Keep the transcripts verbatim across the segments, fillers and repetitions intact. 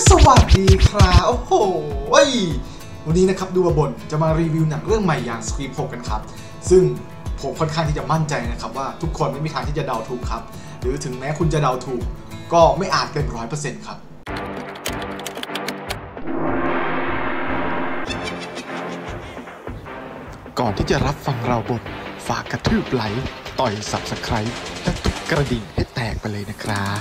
สวัสดีครับโอ้โหวันนี้นะครับดูบบ่นจะมารีวิวหนังเรื่องใหม่อย่าง Scream หกกันครับซึ่งผมค่อนข้างที่จะมั่นใจนะครับว่าทุกคนไม่มีทางที่จะเดาถูกครับหรือถึงแม้คุณจะเดาถูกก็ไม่อาจเต็มร้อยเปอร์เซ็นต์ครับก่อนที่จะรับฟังเราบ่นฝากกระทืบไลค์ต่อย ซับสไครบ์ และตุกกระดิ่งให้แตกไปเลยนะครับ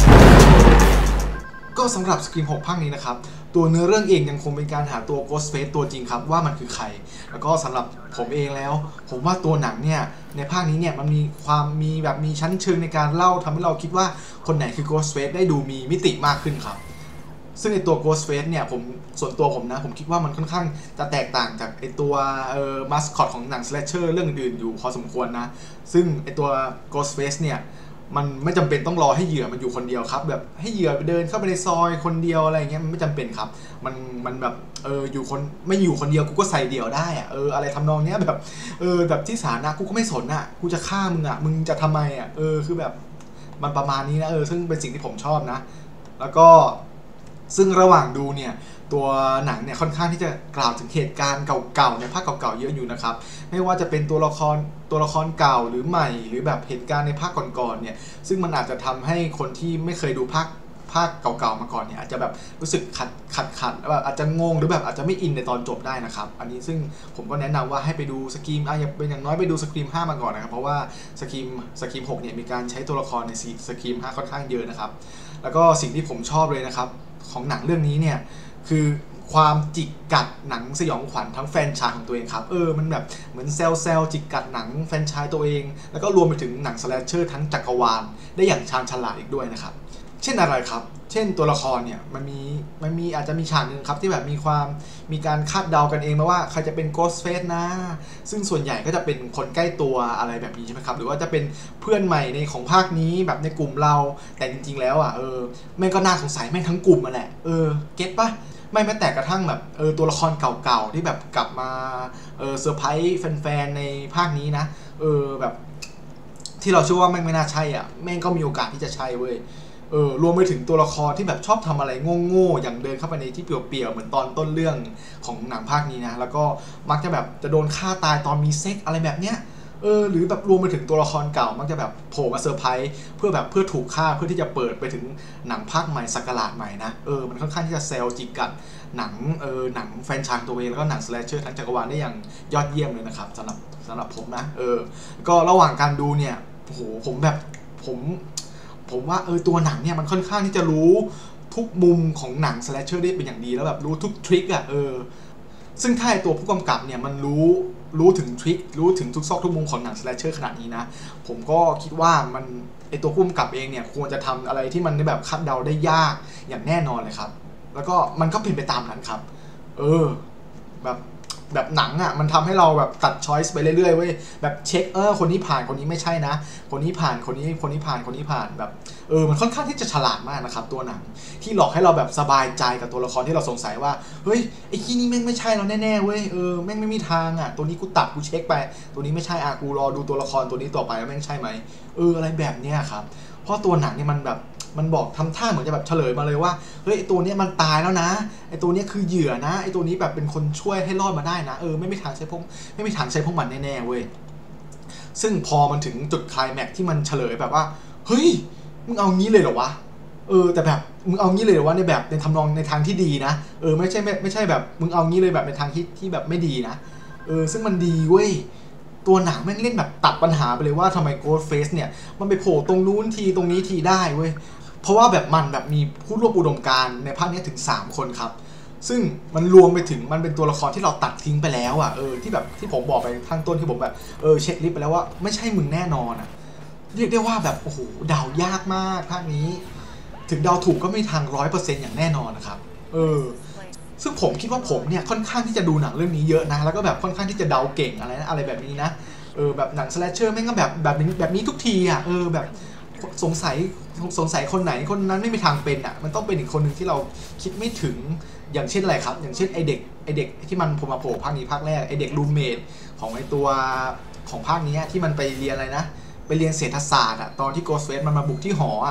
ก็สำหรับ Scream หกภาคนี้นะครับตัวเนื้อเรื่องเองยังคงเป็นการหาตัว Ghostface ตัวจริงครับว่ามันคือใครแล้วก็สำหรับผมเองแล้วผมว่าตัวหนังเนี่ยในภาคนี้เนี่ยมันมีความมีแบบมีชั้นเชิงในการเล่าทำให้เราคิดว่าคนไหนคือ Ghostface ได้ดูมีมิติมากขึ้นครับซึ่งไอตัว Ghostface เนี่ยผมส่วนตัวผมนะผมคิดว่ามันค่อนข้างจะแตกต่างจากไอตัวเอ่อมัสคอตของหนัง slasher เรื่องอื่นอยู่พอสมควรนะซึ่งไอตัว Ghostface เนี่ยมันไม่จำเป็นต้องรอให้เหยื่อมันอยู่คนเดียวครับแบบให้เหยื่อไปเดินเข้าไปในซอยคนเดียวอะไรเงี้ยมันไม่จำเป็นครับมันมันแบบเอออยู่คนไม่อยู่คนเดียวกูก็ใส่เดี่ยวได้อะเอออะไรทำนองเนี้ยแบบเออแบบที่สาธารณะกูก็ไม่สนอ่ะกูจะฆ่ามึงอ่ะมึงจะทำไมอ่ะเออคือแบบมันประมาณนี้นะเออซึ่งเป็นสิ่งที่ผมชอบนะแล้วก็ซึ่งระหว่างดูเนี่ยตัวหนังเนี่ยค่อนข้างที่จะกล่าวถึงเหตุการณ์เก่าๆในภาคเก่าๆเยอะอยู่นะครับไม่ว่าจะเป็นตัวละครตัวละครเก่าหรือใหม่หรือแบบเหตุการณ์ในภาคก่อนๆเนี่ยซึ่งมันอาจจะทำให้คนที่ไม่เคยดูภาคภาคเก่าๆมาก่อนเนี่ยอาจจะแบบรู้สึกขัดขัดขัดแบบอาจจะงงหรือแบบอาจจะไม่อินในตอนจบได้นะครับอันนี้ซึ่งผมก็แนะนำว่าให้ไปดูสกรีมอ่ะอย่าเป็นอย่างน้อยไปดูสกรีมห้ามาก่อนนะครับเพราะว่าสกรีมสกรีมหกเนี่ยมีการใช้ตัวละครในสกรีมห้าค่อนข้างเยอะนะครับแล้วก็สิ่งที่ผมชอบเลยนะครับของหนังเรื่องนี้เนี่ยคือความจิกกัดหนังสยองขวัญทั้งแฟรนไชส์ของตัวเองครับเออมันแบบเหมือนเซลเซลจิกกัดหนังแฟรนไชส์ตัวเองแล้วก็รวมไปถึงหนังสแลชเชอร์ทั้งจักรวาลได้อย่างชาญฉลาดอีกด้วยนะครับเช่นอะไรครับเช่นตัวละครเนี่ยมันมีมันมีอาจจะมีฉากหนึ่งครับที่แบบมีความมีการคาดเดากันเองมาว่าใครจะเป็น Ghostface นะซึ่งส่วนใหญ่ก็จะเป็นคนใกล้ตัวอะไรแบบนี้ใช่ไหมครับหรือว่าจะเป็นเพื่อนใหม่ในของภาคนี้แบบในกลุ่มเราแต่จริงๆแล้วอ่ะเออแม่งก็น่าสงสัยแม่งทั้งกลุ่มมาแหละเออเก็ตปะไม่แม้แต่กระทั่งแบบเออตัวละครเก่าๆที่แบบกลับมาเออเซอร์ไพรส์แฟนๆในภาคนี้นะเออแบบที่เราเชื่อว่าแม่งไม่น่าใช่อ่ะแม่งก็มีโอกาสที่จะใช่เว้ยเออรวมไปถึงตัวละครที่แบบชอบทำอะไรโง่ๆอย่างเดินเข้าไปในที่เปลี่ยวๆเหมือนตอนต้นเรื่องของหนังภาคนี้นะแล้วก็มักจะแบบจะโดนฆ่าตายตอนมีเซ็กอะไรแบบเนี้ยเออหรือแบบรวมไปถึงตัวละครเก่ามักจะแบบโผล่มาเซอร์ไพรส์เพื่อแบบเพื่อถูกฆ่าเพื่อที่จะเปิดไปถึงหนังภาคใหม่สักราชใหม่นะเออมันค่อนข้างที่จะเซลจิกกัดหนังเออหนังแฟรนไชส์ตัวเองแล้วก็หนังสแลชเชอร์ทั้งจักรวาลได้อย่างยอดเยี่ยมเลยนะครับสำหรับสำหรับผมนะเออก็ระหว่างการดูเนี่ยโอ้โหผมแบบผมผมว่าเออตัวหนังเนี่ยมันค่อนข้างที่จะรู้ทุกมุมของหนังสแลชเชอร์ได้เป็นอย่างดีแล้วแบบรู้ทุกทริคอะเออซึ่งถ้าตัวผู้กำกับเนี่ยมันรู้รู้ถึงทริครู้ถึงทุกซอกทุกมุมของหนังสแลชเชอร์ขนาดนี้นะผมก็คิดว่ามันไอตัวผู้กำกับเองเนี่ยควรจะทำอะไรที่มันแบบคาดเดาได้ยากอย่างแน่นอนเลยครับแล้วก็มันก็เป็นไปตามนั้นครับเออแบบแบบหนังอ่ะมันทำให้เราแบบตัดช้อยส์ไปเรื่อยๆเว้ยแบบเช็คเออคนนี้ผ่านคนนี้ไม่ใช่นะคนนี้ผ่านคนนี้คนนี้ผ่านคนนี้ผ่านแบบเออมันค่อนข้างที่จะฉลาดมากนะครับตัวหนังที่หลอกให้เราแบบสบายใจกับตัวละครที่เราสงสัยว่าเฮ้ยไอ้ที่นี่แม่งไม่ใช่เราแน่ๆเว้ยเออแม่งไม่มีทางอ่ะตัวนี้กูตัดกูเช็คไปตัวนี้ไม่ใช่อ่ะกูรอดูตัวละครตัวนี้ต่อไปว่าแม่งใช่ไหมเอออะไรแบบเนี้ยครับเพราะตัวหนังเนี่ยมันแบบมันบอกทำท่าเหมือนจะแบบเฉลยมาเลยว่าเฮ้ยไอตัวนี้มันตายแล้วนะไอตัวนี้คือเหยื่อนะไอตัวนี้แบบเป็นคนช่วยให้รอดมาได้นะเออไม่มีทางใช้พวกไม่มีทางใช้พวกมันแน่ๆเว้ยซึ่งพอมันถึงจุดไคลแม็กซ์ที่มันเฉลยแบบว่าเฮ้ยมึงเอางี้เลยเหรอวะเออแต่แบบมึงเอางี้เลยเหรอวะในแบบในทำนองในทางที่ดีนะเออไม่ใช่ไม่ไม่ใช่แบบมึงเอางี้เลยแบบในทางที่ที่แบบไม่ดีนะเออซึ่งมันดีเว้ยตัวหนังแม่งเล่นแบบตัดปัญหาไปเลยว่าทำไม Ghostface เนี่ยมันไปโผล่ตรงนู้นทีตรงนี้ทีได้เว้ยเพราะว่าแบบมันแบบมีผู้ร่วมอุดมการณ์ในภาคนี้ถึงสามคนครับซึ่งมันรวมไปถึงมันเป็นตัวละครที่เราตัดทิ้งไปแล้วอ่ะเออที่แบบที่ผมบอกไปข้างต้นที่ผมแบบเออเช็คลิสต์ไปแล้วว่าไม่ใช่มึงแน่นอนอ่ะเรียกได้ว่าแบบโอ้โหเดายากมากภาคนี้ถึงเดาถูกก็ไม่ทาง ร้อยเปอร์เซ็นต์ อย่างแน่นอนนะครับเออซึ่งผมคิดว่าผมเนี่ยค่อนข้างที่จะดูหนังเรื่องนี้เยอะนะแล้วก็แบบค่อนข้างที่จะเดาเก่งอะไรนะอะไรแบบนี้นะเออแบบหนังสแลชเชอร์แม่งก็แบบแบบนี้แบบนี้ทุกทีอ่ะเออแบบสงสัยสงสัยคนไหนคนนั้นไม่มีทางเป็นอ่ะมันต้องเป็นอีกคนหนึ่งที่เราคิดไม่ถึงอย่างเช่นอะไรครับอย่างเช่นไอเด็กไอเด็กที่มันผมมาโผล่ภาคนี้ภาคแรกไอเด็กรูมเมทของไอตัวของภาคนี้ที่มันไปเรียนอะไรนะไปเรียนเศรษฐศาสตร์อ่ะตอนที่ Ghostface มันมาบุกที่หออ่ะ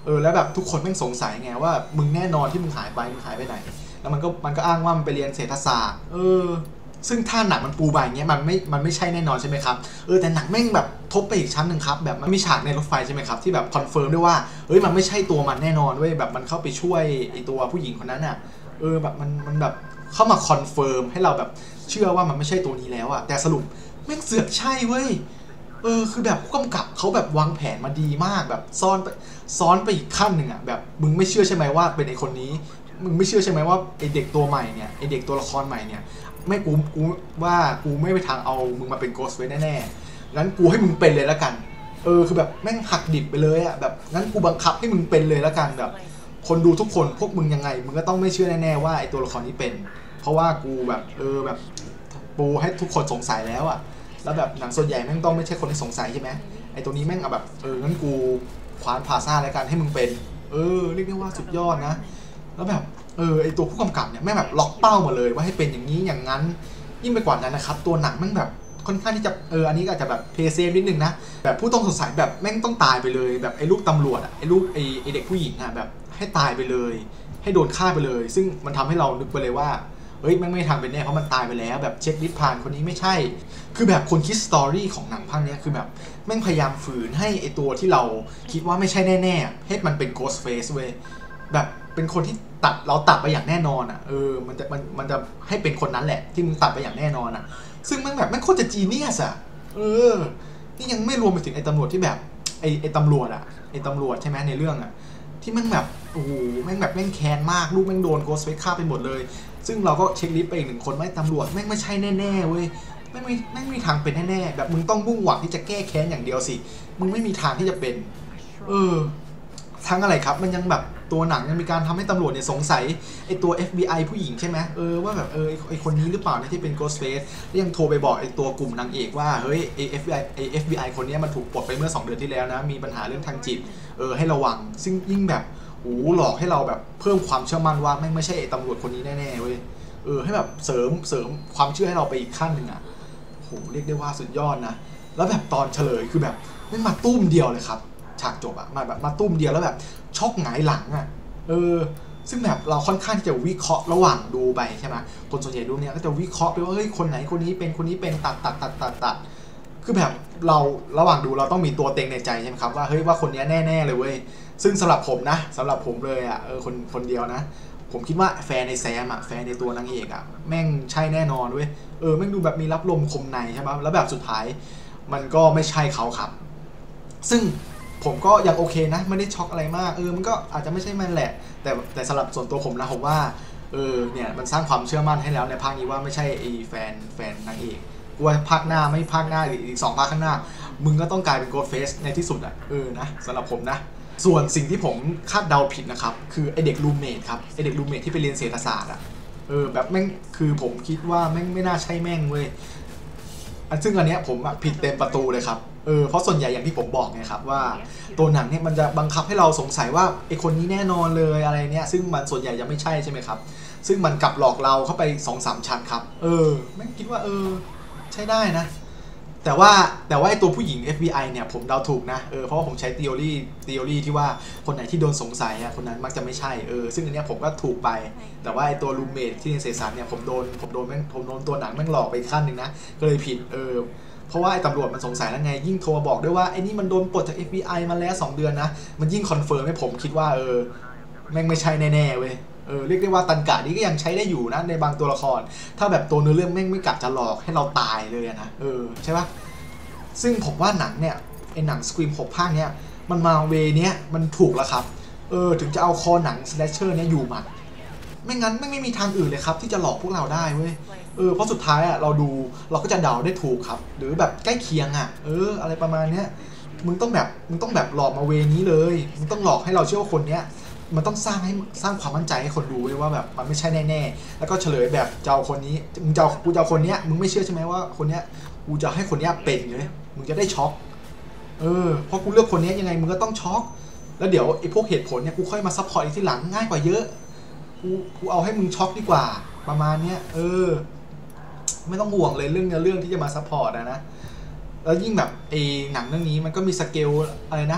เออแล้วแบบทุกคนแม่งสงสัยไงว่ามึงแน่นอนที่มึงหายไปมึงหายไปไหนแล้วมันก็มันก็อ้างว่ามันไปเรียนเศรษฐศาสตร์เออซึ่งถ้าหนังมันปูไปอย่างเงี้ยมันไม่มันไม่ใช่แน่นอนใช่ไหมครับเออแต่หนังแม่งแบบทบไปอีกชั้นหนึ่งครับแบบมันมีฉากในรถไฟใช่ไหมครับที่แบบคอนเฟิร์มด้วยว่าเฮ้ยมันไม่ใช่ตัวมันแน่นอนเว้ยแบบมันเข้าไปช่วยไอตัวผู้หญิงคนนั้นอ่ะเออแบบมันมันแบบเข้ามาคอนเฟิร์มให้เราแบบเชื่อว่ามันไม่ใช่ตัวนี้แล้วอ่ะแต่สรุปแม่งเสือกใช่เว้ยเออคือแบบผู้กำกับเขาแบบวางแผนมาดีมากแบบซ้อนไปซ้อนไปอีกขั้นหนึ่งอ่ะแบบมึงไม่เชื่อใช่ไหมว่าเป็นไอคนนี้มึงไม่เชื่อใช่ไหมว่าไอเด็กตัวใหม่เนี่ยไอเด็กตัวละครใหม่เนี่ยไม่กูกูว่ากูไม่ไปทางเอามึงมาเป็นโกสต์เฟสแน่ๆงั้นกูให้มึงเป็นเลยแล้วกันเออคือแบบแม่งหักดิบไปเลยอ่ะแบบงั้นกูบังคับให้มึงเป็นเลยแล้วกันแบบคนดูทุกคนพวกมึงยังไงมึงก็ต้องไม่เชื่อแน่ๆว่าไอตัวละครนี้เป็นเพราะว่ากูแบบเออแบบปูให้ทุกคนสงสัยแล้วอ่ะแล้วแบบหนังส่วนใหญ่แม่งต้องไม่ใช่คนที่สงสัยใช่ไหมไอตัวนี้แม่งเอาแบบเอองั้นกูคว้านพาซ่าแล้วกันให้มึงเป็นเออเรียกได้ว่าสุดยอดนะแล้วแบบเออไอตัวผู้กำกับเนี่ยแม่งแบบล็อกเป้ามาเลยว่าให้เป็นอย่างนี้อย่างนั้นยิ่งไปกว่านั้นนะครับตัวหนังแม่งแบบค่อนข้างที่จะเอออันนี้ก็อาจจะแบบเพย์เซฟนิดนึงนะแบบผู้ต้องสงสัยแบบแม่งต้องตายไปเลยแบบไอ้ลูกตำรวจอ่ะไอ้ลูกไอ้ไอ้เด็กผู้หญิงอ่ะแบบให้ตายไปเลยให้โดนฆ่าไปเลยซึ่งมันทำให้เรานึกไปเลยว่าเฮ้ยแม่งไม่ทางเป็นแน่เพราะมันตายไปแล้วแบบเช็คลิสต์ผ่านคนนี้ไม่ใช่คือแบบคนคิดสตอรี่ของหนังภาคนี้คือแบบแม่งพยายามฝืนให้ไอ้ตัวที่เราคิดว่าไม่ใช่แน่ๆให้มันเป็นโกสต์เฟสเว้ยแบบเป็นคนที่ตัดเราตัดไปอย่างแน่นอนอ่ะเออมันจะมันมันจะให้เป็นคนนั้นแหละที่มึงตัดไปอย่างแน่นอนอ่ะซึ่งมันแบบมันโคตรจะจีเนียสอ่ะเออนี่ยังไม่รวมไปถึงไอ้ตำรวจที่แบบไอ้ไอ้ตำรวจอ่ะไอ้ตำรวจใช่ไหมในเรื่องอ่ะที่มันแบบโอ้โหแม่งแบบแม่งแค้นมากลูกแม่งโดนโกสต์เฟสฆ่าไปหมดเลยซึ่งเราก็เช็คลิสต์ไปอีกหนึ่งคนว่าตำรวจแม่งไม่ใช่แน่ๆเว้ยไม่ไม่ไม่มีทางเป็นแน่ๆแบบมึงต้องมุ่งหวังที่จะแก้แค้นอย่างเดียวสิมึงไม่มีทางที่จะเป็นเออทั้งอะไรครับมันยังแบบตัวหนังยังมีการทำให้ตำรวจเนี่ยสงสัยไอตัว เอฟ บี ไอ ผู้หญิงใช่ไหมเออว่าแบบเออไอคนนี้หรือเปล่าเนี่ยที่เป็น Ghostface แล้วยังโทรไปบอกไอตัวกลุ่มนางเอกว่าเฮ้ยไอ เอฟ บี ไอ ไอ เอฟ บี ไอ คนนี้มันถูกปลดไปเมื่อสองเดือนที่แล้วนะมีปัญหาเรื่องทางจิตเออให้ระวังซึ่งยิ่งแบบโอ้หลอกให้เราแบบเพิ่มความเชื่อมั่นว่าไม่ไม่ใช่ไอตำรวจคนนี้แน่ๆเว้ยเออให้แบบเสริมเสริมความเชื่อให้เราไปอีกขั้นหนึ่งอ่ะโหเรียกได้ว่าสุดยอดนะแล้วแบบตอนเฉลยคือแบบไม่มาตุ้มเดียวเลยครับฉากจบอะมาแบบมาตุ้มเดียวแล้วแบบช็อกหงายหลังอะเออซึ่งแบบเราค่อนข้างที่จะวิเคราะห์ระหว่างดูไปใช่ไหมคนส่วนใหญ่ดูเนี่ยก็จะวิเคราะห์ไปว่าเฮ้ยคนไหนคนนี้เป็นคนนี้เป็นตัดตัดตัดตัดตัดคือแบบเราระหว่างดูเราต้องมีตัวเต็งในใจใช่ไหมครับว่าเฮ้ยว่าคนนี้แน่ๆเลยเว้ยซึ่งสำหรับผมนะสำหรับผมเลยอะเออคนคนเดียวนะผมคิดว่าแฟนในแซมอะแฟนในตัวนางเอกอะแม่งใช่แน่นอนเว้ยเออแม่งดูแบบมีรับลมคมในใช่ไหมแล้วแบบสุดท้ายมันก็ไม่ใช่เขาครับซึ่งผมก็ยังโอเคนะไม่ได้ช็อกอะไรมากเออมันก็อาจจะไม่ใช่มันแหละแต่แต่สำหรับส่วนตัวผมนะผมว่าเออเนี่ยมันสร้างความเชื่อมั่นให้แล้วในภาคนี้ว่าไม่ใช่ไอ้แฟนแฟนนางเอกกูว่าภาคหน้าไม่ภาคหน้าหรืออีกสองภาคข้างหน้ามึงก็ต้องกลายเป็นโกสต์เฟสในที่สุดอ่ะเออนะสำหรับผมนะส่วนสิ่งที่ผมคาดเดาผิดนะครับคือไอเด็กรูมเมทครับไอเด็กรูมเมทที่ไปเรียนเศรษฐศาสตร์อ่ะเออแบบแม่งคือผมคิดว่าแม่งไม่น่าใช่แม่งเว้ยอันซึ่งอันเนี้ยผมผิดเต็มประตูเลยครับเออเพราะส่วนใหญ่อย่างที่ผมบอกไงครับว่าตัวหนังเนี่ยมันจะบังคับให้เราสงสัยว่าไอคนนี้แน่นอนเลยอะไรเนี่ยซึ่งมันส่วนใหญ่ยังไม่ใช่ใช่ไหมครับซึ่งมันกลับหลอกเราเข้าไป สองสาม ชั้นครับเออไม่คิดว่าเออใช้ได้นะแต่ว่าแต่ว่าไอตัวผู้หญิง เอฟ บี ไอ เนี่ยผมเดาถูกนะเออเพราะว่าผมใช้ theory theory ที่ว่าคนไหนที่โดนสงสัยอ่ะคนนั้นมักจะไม่ใช่เออซึ่งอันเนี้ยผมก็ถูกไปแต่ว่าไอตัวรูมเมทที่เรียนเศรษฐศาสตร์เนี่ยผมโดนผมโดนแม่งผมโดนตัวหนังแม่งหลอกไปขั้นนึงนะก็เลยผิดเออเพราะว่าไอ้ตำรวจมันสงสัยแล้วไงยิ่งโทรมาบอกด้วยว่าไอ้นี่มันโดนปลดจาก เอฟ บี ไอ มาแล้วสองเดือนนะมันยิ่งคอนเฟิร์มให้ผมคิดว่าเออแม่งไม่ใช่แน่ๆเว้ยเออเรียกได้ว่าตันกะนี้ก็ยังใช้ได้อยู่นะในบางตัวละครถ้าแบบตัวเนื้อเรื่องแม่งไม่กะจะหลอกให้เราตายเลยนะเออใช่ปะซึ่งผมว่าหนังเนี่ยไอ้หนัง Scream หกภาคเนี้ยมันมาเวเนี้ยมันถูกแล้วครับเออถึงจะเอาคอหนัง slasher เนี้ยอยู่มันไม่งั้นไม่ไม่มีทางอื่นเลยครับที่จะหลอกพวกเราได้เว้ยเออเพราะสุดท้ายอ่ะเราดูเราก็จะเดาได้ถูกครับหรือแบบใกล้เคียงอ่ะเอออะไรประมาณเนี้ยมึงต้องแบบมึงต้องแบบหลอกมาเวนี้เลยมึงต้องหลอกให้เราเชื่อว่าคนเนี้ยมันต้องสร้างให้สร้างความมั่นใจให้คนดูเลยว่าแบบมันไม่ใช่แน่ๆแล้วก็เฉลยแบบเจ้าคนนี้มึงเจ้ากูเจ้าคนเนี้ยมึงไม่เชื่อใช่ไหมว่าคนเนี้ยกูจะให้คนเนี้ยเป็นเลยมึงจะได้ช็อกเออเพราะกูเลือกคนนี้ยังไงมึงก็ต้องช็อกแล้วเดี๋ยวไอ้พวกเหตุผลเนี่ยกูค่อยมาซัพพอร์ตอีกทีหลังง่ายกว่าเยอะกูกูเอาให้มึงช็อกดีกว่าประมาณเนี้ยเออไม่ต้องห่วงเลยเรื่องเนื้อเรื่องที่จะมาซัพพอร์ตนะนะแล้วยิ่งแบบไอ้หนังเรื่องนี้มันก็มีสเกลอะไรนะ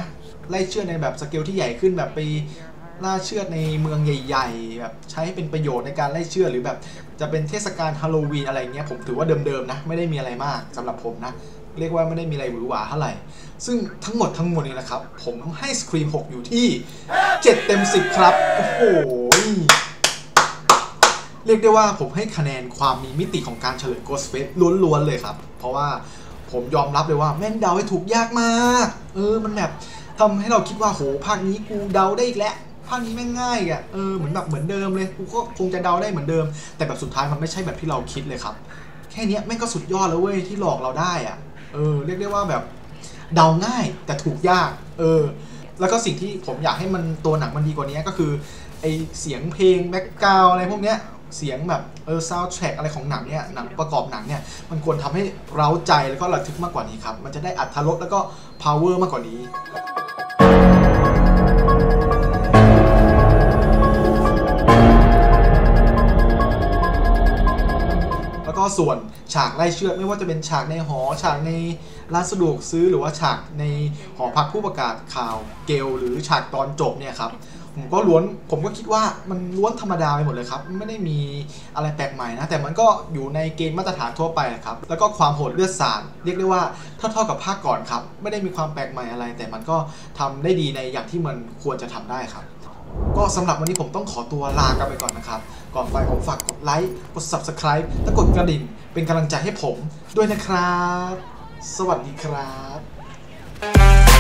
ไล่เชือดในแบบสเกลที่ใหญ่ขึ้นแบบไปล่าเชือดในเมืองใหญ่ๆแบบใช้ให้เป็นประโยชน์ในการไล่เชือดหรือแบบจะเป็นเทศกาลฮาโลวีนอะไรเงี้ยผมถือว่าเดิมๆนะไม่ได้มีอะไรมากสำหรับผมนะเรียกว่าไม่ได้มีอะไรหวือหวาเท่าไหร่ซึ่งทั้งหมดทั้งมวลนี้นะครับผมให้สครีมหกอยู่ที่เจ็ดเต็มสิบครับโอ้โหเรียกได้ว่าผมให้คะแนนความมีมิติของการเฉลย Ghost Face ล้วนๆเลยครับเพราะว่าผมยอมรับเลยว่าแม่งเดาให้ถูกยากมากเออมันแบบทำให้เราคิดว่าโหภาคนี้กูเดาได้อีกแล้วภาคนี้แม่งง่ายอ่ะเออเหมือนแบบเหมือนเดิมเลยกูก็คงจะเดาได้เหมือนเดิมแต่แบบสุดท้ายมันไม่ใช่แบบที่เราคิดเลยครับแค่นี้แม่งก็สุดยอดแล้วเว้ยที่หลอกเราได้อ่ะเออเรียกได้ว่าแบบเดาง่ายแต่ถูกยากเออแล้วก็สิ่งที่ผมอยากให้มันตัวหนังมันดีกว่านี้ก็คือไอเสียงเพลงแบ็กกราวอะไรพวกเนี้ยเสียงแบบเออซาวด์แทร็กอะไรของหนังเนี่ยหนังประกอบหนังเนี่ยมันควรทำให้เร้าใจแล้วก็ระทึกมากกว่านี้ครับมันจะได้อรรถรสแล้วก็ power มากกว่านี้แล้วก็ส่วนฉากไล่เชือดไม่ว่าจะเป็นฉากในหอฉากในร้านสะดวกซื้อหรือว่าฉากในหอพักผู้ประกาศข่าวเกลหรือฉากตอนจบเนี่ยครับผมก็ล้วนผมก็คิดว่ามันล้วนธรรมดาไปหมดเลยครับไม่ได้มีอะไรแปลกใหม่นะแต่มันก็อยู่ในเกณฑ์มาตรฐานทั่วไปครับแล้วก็ความโหดเลือดสาดเรียกได้ว่าเท่าๆกับภาคก่อนครับไม่ได้มีความแปลกใหม่อะไรแต่มันก็ทำได้ดีในอย่างที่มันควรจะทำได้ครับก็สำหรับวันนี้ผมต้องขอตัวลากันไปก่อนนะครับก่อนไปผมฝากกดไลค์กด ซับสไครบ์ และกดกระดิ่งเป็นกำลังใจให้ผมด้วยนะครับสวัสดีครับ